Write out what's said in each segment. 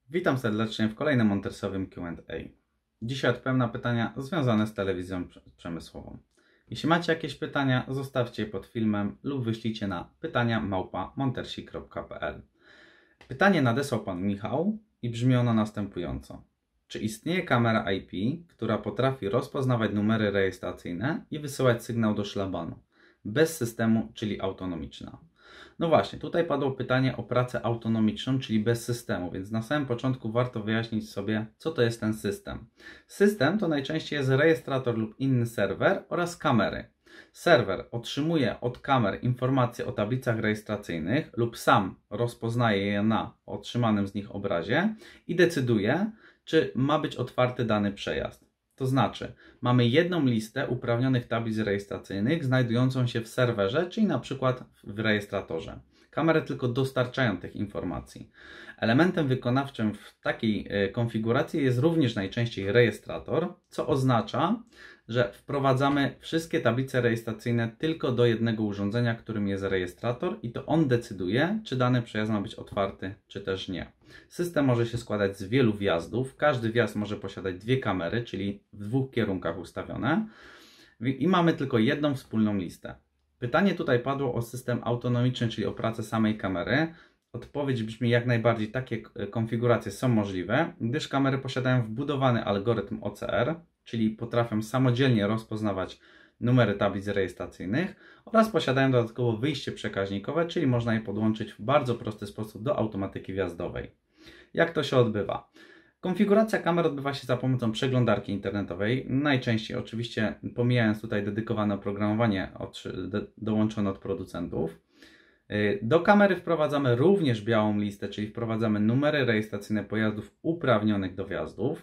Witam serdecznie w kolejnym montersowym Q&A. Dzisiaj odpowiem na pytania związane z telewizją przemysłową. Jeśli macie jakieś pytania, zostawcie je pod filmem lub wyślijcie na pytania@montersi.pl. Pytanie nadesłał pan Michał i brzmi ono następująco. Czy istnieje kamera IP, która potrafi rozpoznawać numery rejestracyjne i wysyłać sygnał do szlabanu, bez systemu, czyli autonomiczna? No właśnie, tutaj padło pytanie o pracę autonomiczną, czyli bez systemu, więc na samym początku warto wyjaśnić sobie, co to jest ten system. System to najczęściej jest rejestrator lub inny serwer oraz kamery. Serwer otrzymuje od kamer informacje o tablicach rejestracyjnych lub sam rozpoznaje je na otrzymanym z nich obrazie i decyduje, czy ma być otwarty dany przejazd. To znaczy, mamy jedną listę uprawnionych tablic rejestracyjnych znajdującą się w serwerze, czyli na przykład w rejestratorze. Kamery tylko dostarczają tych informacji. Elementem wykonawczym w takiej konfiguracji jest również najczęściej rejestrator, co oznacza, że wprowadzamy wszystkie tablice rejestracyjne tylko do jednego urządzenia, którym jest rejestrator i to on decyduje, czy dany przejazd ma być otwarty, czy też nie. System może się składać z wielu wjazdów. Każdy wjazd może posiadać dwie kamery, czyli w dwóch kierunkach ustawione i mamy tylko jedną wspólną listę. Pytanie tutaj padło o system autonomiczny, czyli o pracę samej kamery. Odpowiedź brzmi: jak najbardziej takie konfiguracje są możliwe, gdyż kamery posiadają wbudowany algorytm OCR, czyli potrafią samodzielnie rozpoznawać numery tablic rejestracyjnych oraz posiadają dodatkowo wyjście przekaźnikowe, czyli można je podłączyć w bardzo prosty sposób do automatyki wjazdowej. Jak to się odbywa? Konfiguracja kamer odbywa się za pomocą przeglądarki internetowej, najczęściej oczywiście pomijając tutaj dedykowane oprogramowanie dołączone od producentów. Do kamery wprowadzamy również białą listę, czyli wprowadzamy numery rejestracyjne pojazdów uprawnionych do wjazdów.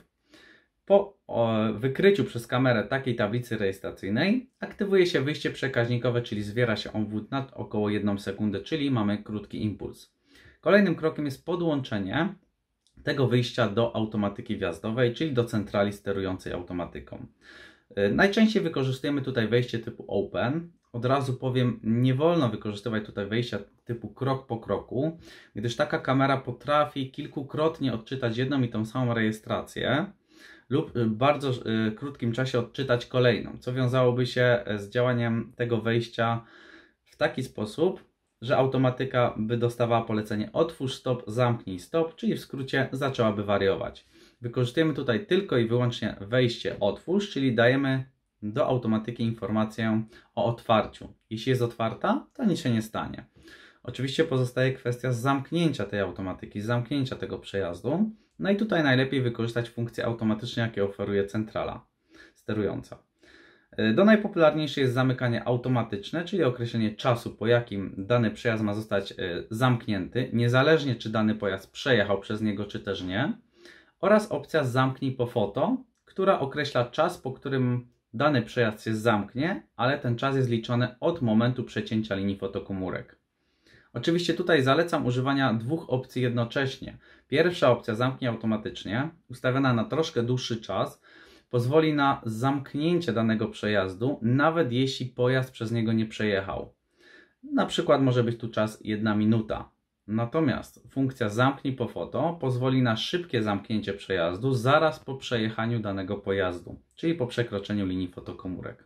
Po wykryciu przez kamerę takiej tablicy rejestracyjnej aktywuje się wyjście przekaźnikowe, czyli zwiera się obwód na około 1 sekundę, czyli mamy krótki impuls. Kolejnym krokiem jest podłączenie tego wyjścia do automatyki wjazdowej, czyli do centrali sterującej automatyką. Najczęściej wykorzystujemy tutaj wejście typu Open. Od razu powiem, nie wolno wykorzystywać tutaj wejścia typu krok po kroku, gdyż taka kamera potrafi kilkukrotnie odczytać jedną i tą samą rejestrację lub w bardzo krótkim czasie odczytać kolejną, co wiązałoby się z działaniem tego wejścia w taki sposób, że automatyka by dostawała polecenie otwórz stop, zamknij stop, czyli w skrócie zaczęłaby wariować. Wykorzystujemy tutaj tylko i wyłącznie wejście otwórz, czyli dajemy do automatyki informację o otwarciu. Jeśli jest otwarta, to nic się nie stanie. Oczywiście pozostaje kwestia zamknięcia tej automatyki, zamknięcia tego przejazdu. No i tutaj najlepiej wykorzystać funkcje automatyczne, jakie oferuje centrala sterująca. Do najpopularniejszych jest zamykanie automatyczne, czyli określenie czasu, po jakim dany przejazd ma zostać zamknięty, niezależnie czy dany pojazd przejechał przez niego, czy też nie. Oraz opcja zamknij po foto, która określa czas, po którym dany przejazd się zamknie, ale ten czas jest liczony od momentu przecięcia linii fotokomórek. Oczywiście tutaj zalecam używania dwóch opcji jednocześnie. Pierwsza opcja, zamknij automatycznie, ustawiona na troszkę dłuższy czas, pozwoli na zamknięcie danego przejazdu, nawet jeśli pojazd przez niego nie przejechał. Na przykład może być tu czas 1 minuta. Natomiast funkcja zamknij po foto pozwoli na szybkie zamknięcie przejazdu zaraz po przejechaniu danego pojazdu, czyli po przekroczeniu linii fotokomórek.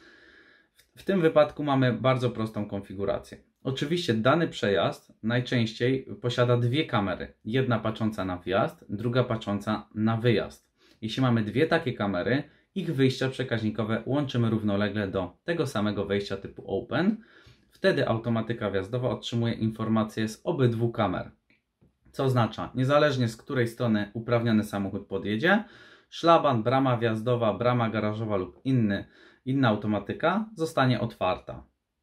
W tym wypadku mamy bardzo prostą konfigurację. Oczywiście dany przejazd najczęściej posiada dwie kamery. Jedna patrząca na wjazd, druga patrząca na wyjazd. Jeśli mamy dwie takie kamery, ich wyjścia przekaźnikowe łączymy równolegle do tego samego wejścia typu Open. Wtedy automatyka wjazdowa otrzymuje informacje z obydwu kamer. Co oznacza, niezależnie z której strony uprawniony samochód podjedzie, szlaban, brama wjazdowa, brama garażowa lub inna automatyka zostanie otwarta.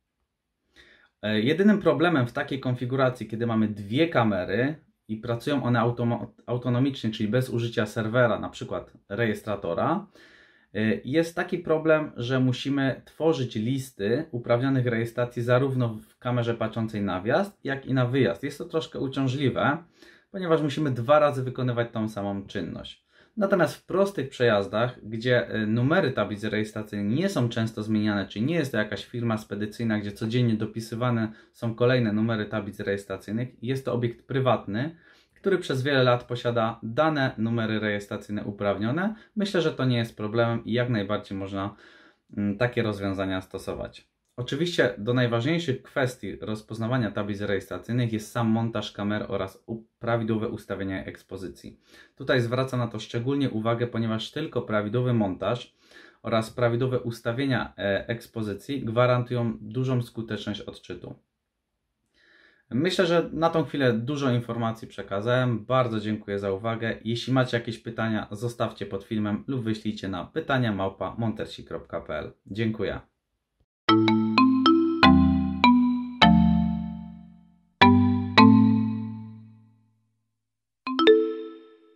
Jedynym problemem w takiej konfiguracji, kiedy mamy dwie kamery i pracują one autonomicznie, czyli bez użycia serwera, na przykład rejestratora, jest taki problem, że musimy tworzyć listy uprawnionych rejestracji zarówno w kamerze patrzącej na wjazd, jak i na wyjazd. Jest to troszkę uciążliwe, ponieważ musimy 2 razy wykonywać tą samą czynność. Natomiast w prostych przejazdach, gdzie numery tablic rejestracyjnych nie są często zmieniane, czyli nie jest to jakaś firma spedycyjna, gdzie codziennie dopisywane są kolejne numery tablic rejestracyjnych, jest to obiekt prywatny, który przez wiele lat posiada dane numery rejestracyjne uprawnione. Myślę, że to nie jest problemem i jak najbardziej można takie rozwiązania stosować. Oczywiście do najważniejszych kwestii rozpoznawania tablic rejestracyjnych jest sam montaż kamer oraz prawidłowe ustawienie ekspozycji. Tutaj zwracam na to szczególnie uwagę, ponieważ tylko prawidłowy montaż oraz prawidłowe ustawienia ekspozycji gwarantują dużą skuteczność odczytu. Myślę, że na tą chwilę dużo informacji przekazałem. Bardzo dziękuję za uwagę. Jeśli macie jakieś pytania, zostawcie pod filmem lub wyślijcie na pytania@montersi.pl. Dziękuję.